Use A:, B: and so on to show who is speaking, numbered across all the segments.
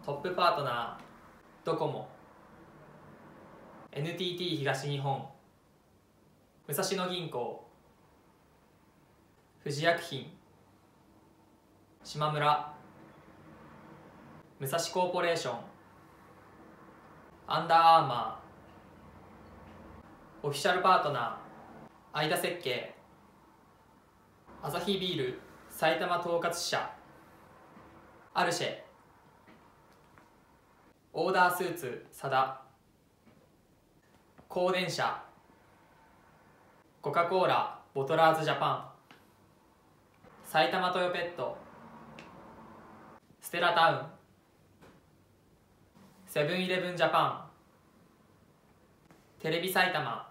A: トップパートナードコモ、 NTT 東日本、武蔵野銀行、富士薬品、島村、武蔵コーポレーション、アンダーアーマー、オフィシャルパートナーアイダ設計、アサヒビール埼玉統括支社、アルシェ、オーダースーツサダ、光電社、コカ・コーラボトラーズジャパン、埼玉トヨペット、ステラタウン、セブンイレブンジャパン、テレビ埼玉、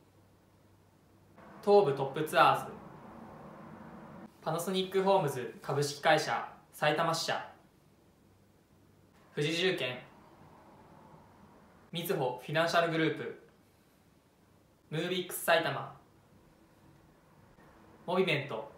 A: 東武トップツアーズ、パナソニックホームズ株式会社埼玉支社、富士重建、みずほフィナンシャルグループ、ムービックス埼玉、モビメント、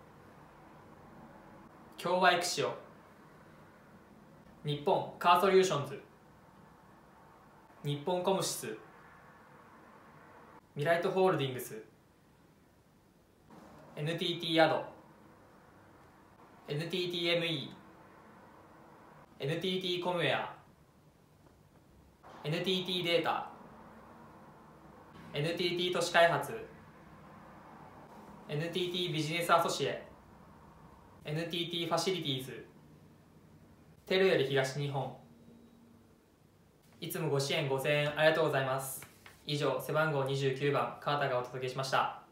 A: 共和エクシオ、日本カーソリューションズ、日本コムシス、ミライトホールディングス、NTT アド、NTTME、NTT コムウェア、NTT データ、NTT 都市開発、NTT ビジネスアソシエ、NTT ファシリティーズ、テルより東日本。いつもご支援ご声援ありがとうございます。以上、背番号29番川田がお届けしました。